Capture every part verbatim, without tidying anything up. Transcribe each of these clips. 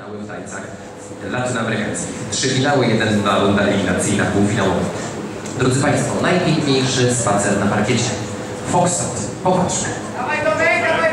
finały w tańcach latynoamerykańskich. Trzy finały, jedna runda eliminacyjna, półfinałowa. Drodzy Państwo, najpiękniejszy spacer na parkiecie. Foxtrot. Popatrzmy. Dawaj do mnie, dawaj,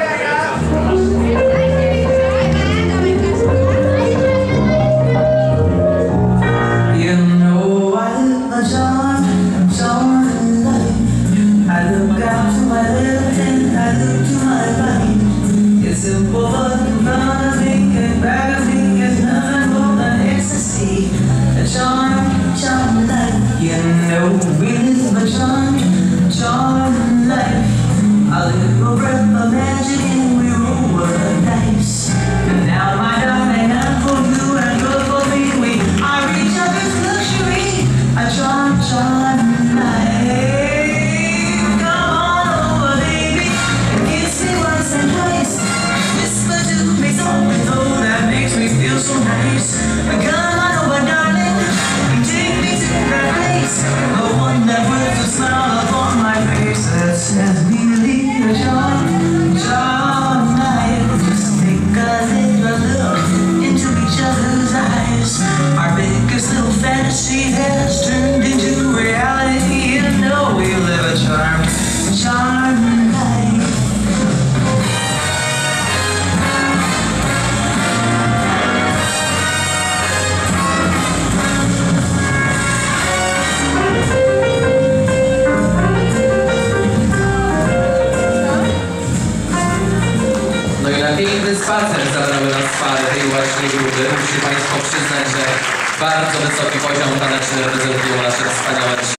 a little breath of magic and we roll the dice. And now my darling, I'm for you and you're for me. We are each other's luxury, a charm, charm life. Come on over, baby, and kiss me once and twice. Whisper to me something oh, that makes me feel so nice. Come on over, darling, and take me to that place, the one that puts a smile upon my face that says me. Charm, charm night. Just take a little look into each other's eyes. Our biggest little fantasy has turned into reality, and now we live a charm, charm life. Piękny spacer zabrały nas pary tej właśnie grupy. Muszę Państwu przyznać, że bardzo wysoki poziom taneczny reprezentują nasze wspaniałe